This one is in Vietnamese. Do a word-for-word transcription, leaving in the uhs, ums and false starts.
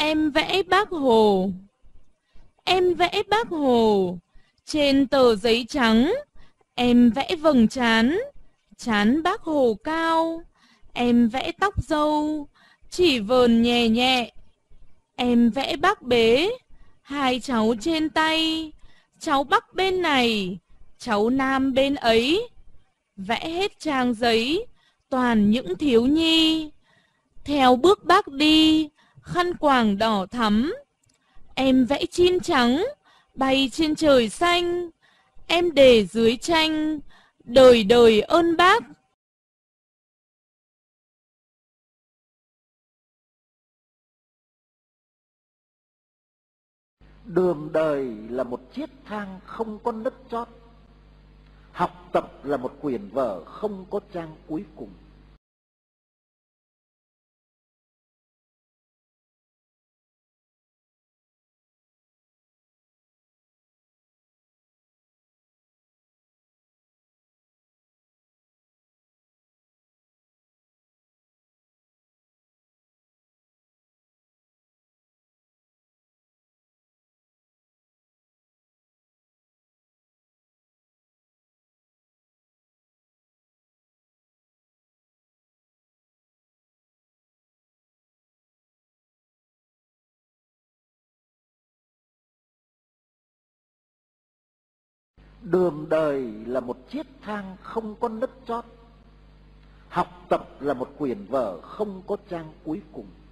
Em vẽ Bác Hồ. Em vẽ Bác Hồ. Trên tờ giấy trắng, em vẽ vầng trán, trán Bác Hồ cao. Em vẽ tóc râu, chỉ vờn nhẹ nhẹ. Em vẽ Bác bế, hai cháu trên tay, cháu Bắc bên này, cháu Nam bên ấy. Vẽ hết trang giấy, toàn những thiếu nhi. Theo bước Bác đi, khăn quàng đỏ thắm. Em vẽ chim trắng, bay trên trời xanh. Em để dưới tranh, đời đời ơn Bác. Đường đời là một chiếc thang không có nấc chót. Học tập là một quyển vở không có trang cuối cùng. Đường đời là một chiếc thang không có nấc chót. Học tập là một quyển vở không có trang cuối cùng.